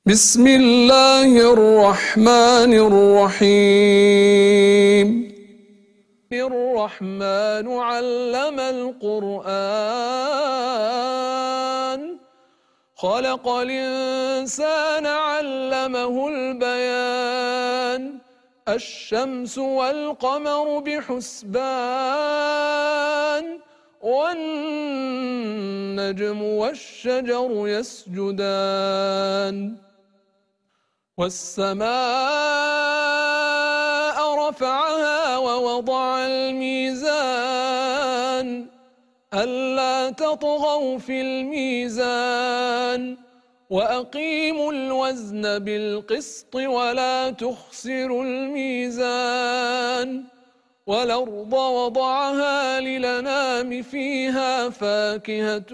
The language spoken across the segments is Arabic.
بسم الله الرحمن الرحيم. الرحمن علم القرآن، خلق الإنسان علمه البيان. الشمس والقمر بحسبان، والنجم والشجر يسجدان. والسماء رفعها ووضع الميزان، ألا تطغوا في الميزان، وأقيموا الوزن بالقسط ولا تخسروا الميزان. والأرض وضعها للأنام فيها فاكهة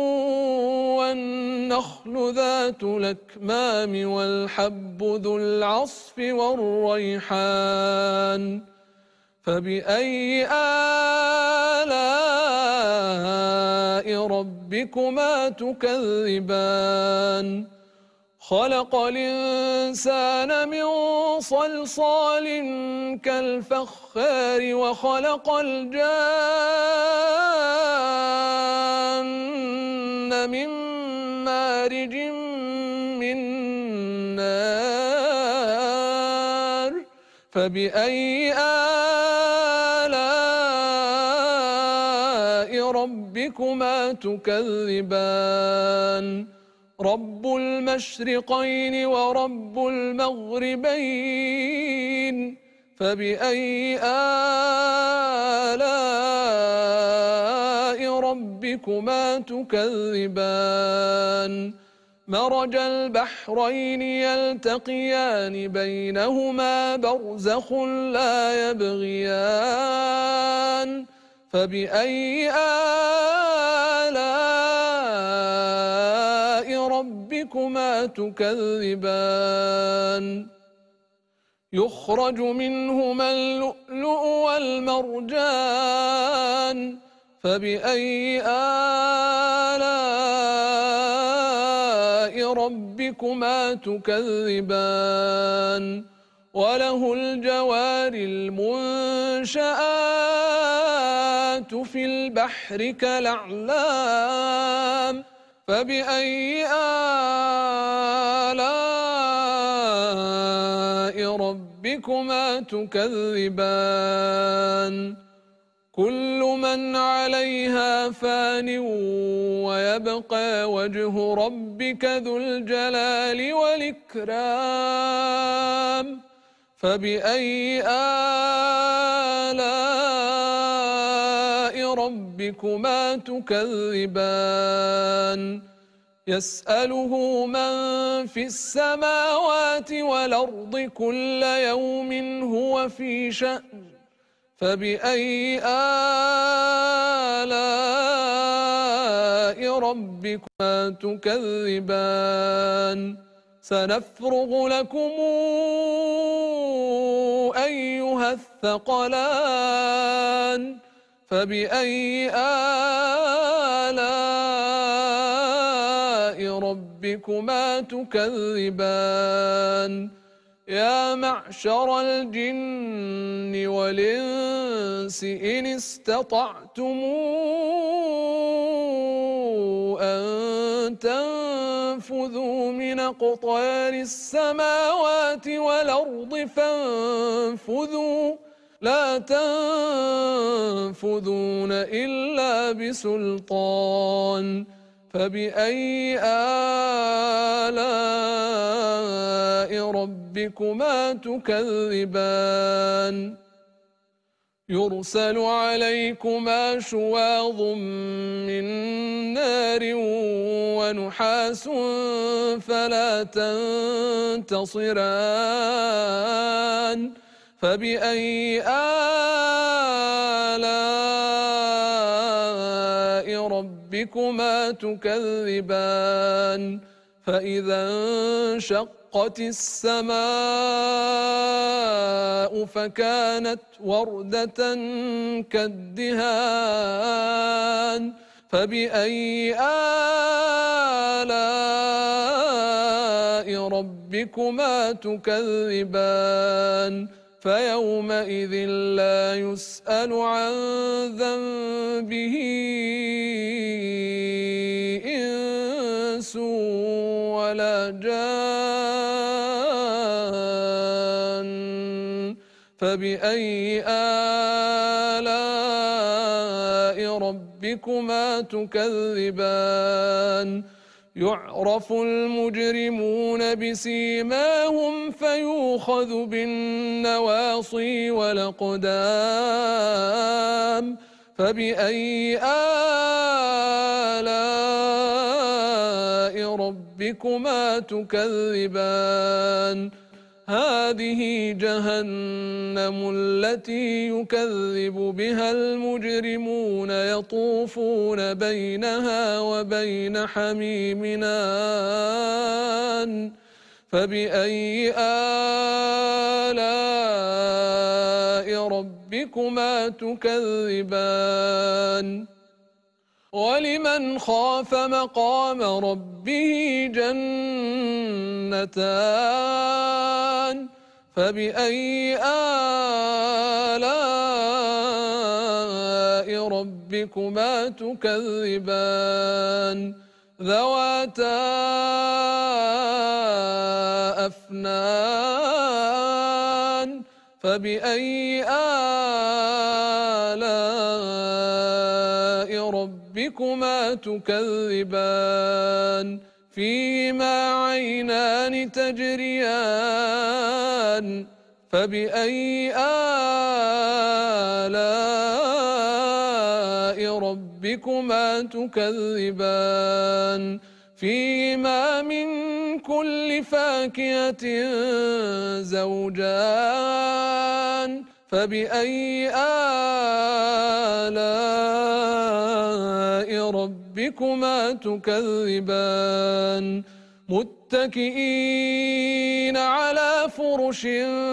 والنخل ذات الأكمام والحب ذو العصف والريحان. فبأي آلاء ربكما تكذبان؟ خلق الإنسان من صلصال كالفخار، وخلق الجان من مارج من نار. فبأي آلاء ربكما تكذبان؟ رب المشرقين ورب المغربين. فبأي آلاء ربكما تكذبان؟ مرج البحرين يلتقيان بينهما برزخ لا يبغيان. فبأي آلاء ربكما تكذبان؟ يخرج منهما اللؤلؤ والمرجان. فبأي آلاء ربكما تكذبان؟ وله الجوار المنشآت في البحر كالأعلام. فبأي آلاء ربكما تكذبان؟ كل من عليها فان، ويبقى وجه ربك ذو الجلال والإكرام. فبأي آلاء ربكما تكذبان؟ يسأله من في السماوات والأرض كل يوم هو في شأن. فبأي آلاء ربكما تكذبان؟ سنفرغ لكم أيها الثقلان. فبأي آلاء ربكما تكذبان؟ يا معشر الجن والإنس إن استطعتم أن تنفذوا من أقطار السماوات والأرض فانفذوا، لا تنفذون إلا بسلطان. فبأي آلاء ربكما تكذبان؟ يرسل عليكما شواظ من نار ونحاس فلا تنتصران. فبأي آلاء ربكما تكذبان؟ فإذا انشقت السماء فكانت وردة كالدهان. فبأي آلاء ربكما تكذبان فيومئذ لا يسأل عن ذنبه إنس ولا جان فبأي آلاء ربكما تكذبان يعرف المجرمون بسيماهم فيؤخذ بالنواصي والأقدام فبأي آلاء ربكما تكذبان هذه جهنم التي يكذب بها المجرمون يطوفون بينها وبين حميم آن فبأي آلاء ربكما تكذبان ولمن خاف مقام ربه جنتان فبأي آلاء ربكما تكذبان ذواتا أفنان فبأي آلاء ربكما تكذبان فيهما عينان تجريان فبأي آلاء ربكما تكذبان فيهما من كل فاكهة زوجان فبأي آلاء ربكما تكذبان متكئين على فرش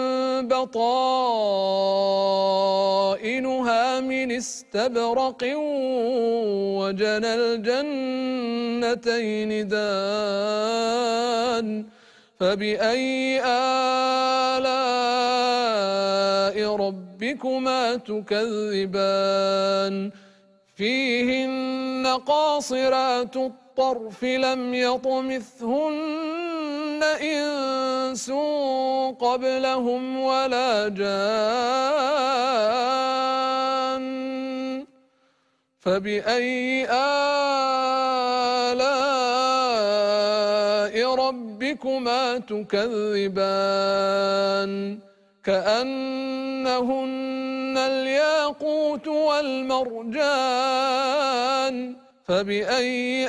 بطائنها من استبرق وجنى الجنتين دان فبأي آلاء ربكما تكذبان فيهن قاصرات الطرف لم يطمثهن إنس قبلهم ولا جان فبأي آلاء ربكما تكذبان كأنهن الياقوت والمرجان فبأي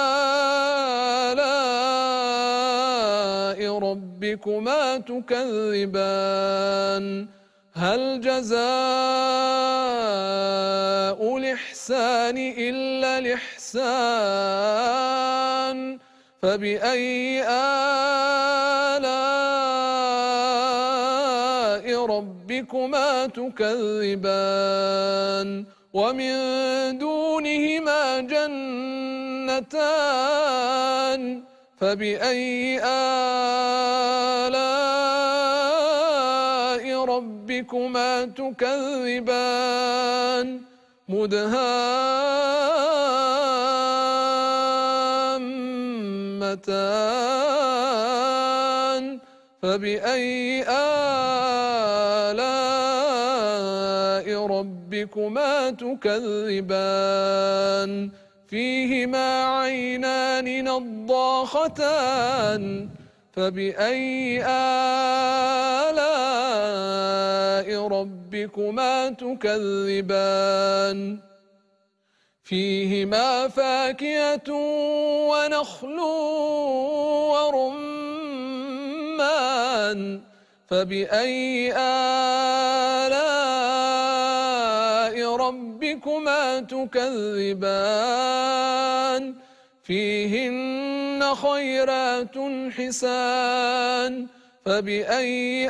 آلاء ربكما تكذبان هل جزاء الإحسان إلا الإحسان فبأي آلاء ربكما تكذبان ومن دونهما جنتان فبأي آلاء ربكما تكذبان مدهامتان فبأي آلاء ربكما تكذبان فيهما عينان نضاختان فبأي آلاء ربكما تكذبان فيهما فاكهة ونخل ورمان فبأي آلاء ربكما تكذبان فيهن خيرات حسان فبأي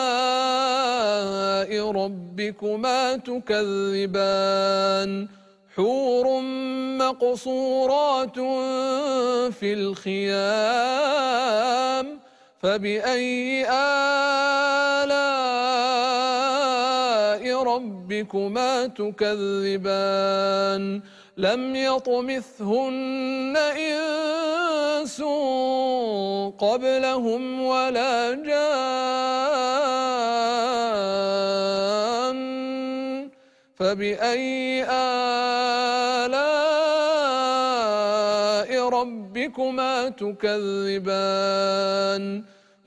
آلاء ربكما تكذبان حور مقصورات في الخيام فبأي آلاء ربكما تكذبان لم يطمثهن إنس قبلهم ولا جان فبأي آلاء ربكما تكذبان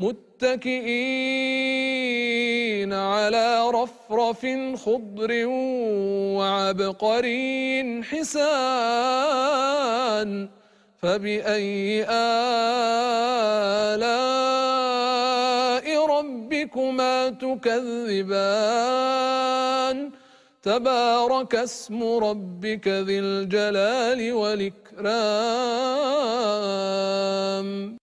متكئين على رفرف خضر وعبقري حسان فبأي آلاء ربكما تكذبان تبارك اسم ربك ذي الجلال والإكرام